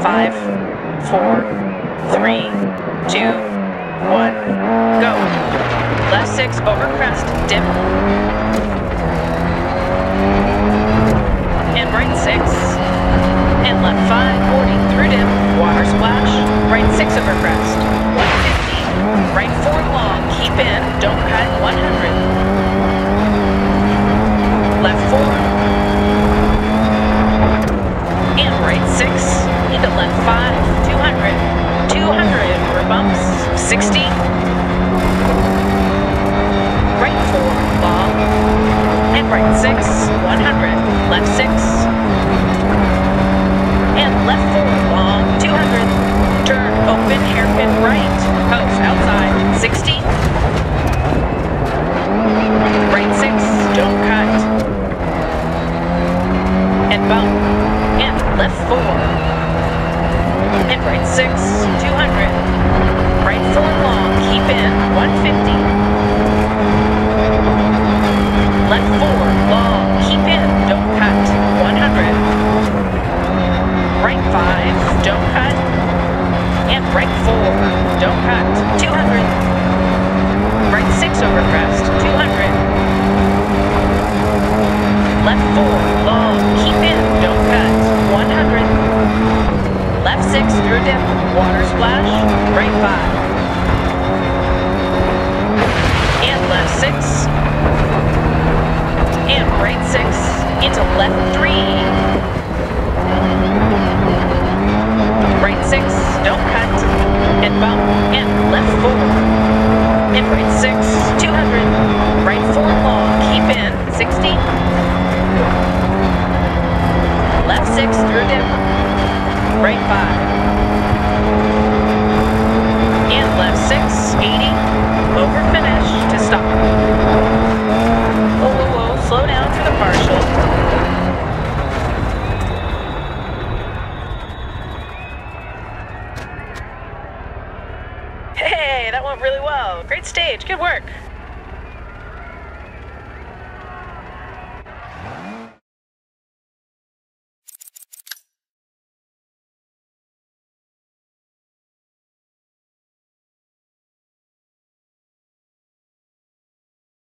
5, 4, 3, 2, 1, go. Left 6 over crest, dip. And right 6. And left 5, 40 through dip, water splash. Right 6 over crest, 150. Right 4 long, keep in, don't cut, 100. Left 4. And right 6, into left 5, 200. 200 over bumps, 60. Right 4, long. And right 6, 100. Left 6. And left 4, long, 200. Turn, open, hairpin right. Post, outside, 60. Right 6, don't cut. And bump. And left 4. And right 6, 200. Right 4 long, keep in, 150. Left 4, long, keep in, don't cut, 100. Right 5, don't cut. And right 4, don't cut, 200. Right 6 over crest, 200. Left 4, long, keep in, don't cut, 100. Left 6 through dip, water splash, right 5. And left 6. And right 6 into left 3. Right 6, don't cut, and bump, and left 4. And right 6, 200. Right 4 long, keep in, 60. Left 6 through dip, right 5. And left 6, 80. Over finish to stop. Whoa, whoa, whoa, slow down for the partial. Hey, that went really well. Great stage, good work.